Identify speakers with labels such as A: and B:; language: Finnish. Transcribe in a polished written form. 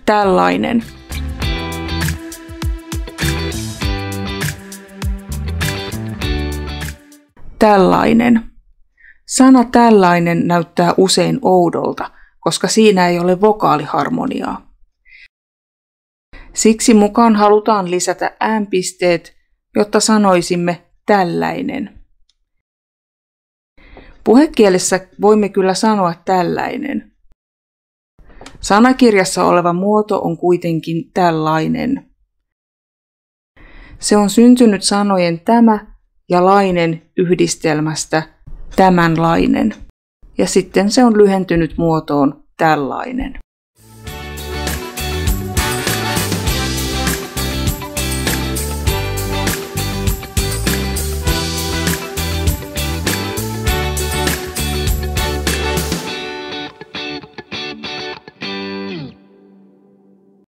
A: tällainen. Tällainen. Sana tällainen näyttää usein oudolta, koska siinä ei ole vokaaliharmoniaa. Siksi mukaan halutaan lisätä äänpisteet, jotta sanoisimme tällainen. Puhekielessä voimme kyllä sanoa tällainen. Sanakirjassa oleva muoto on kuitenkin tällainen. Se on syntynyt sanojen tämä ja lainen yhdistelmästä tämänlainen. Ja sitten se on lyhentynyt muotoon tällainen.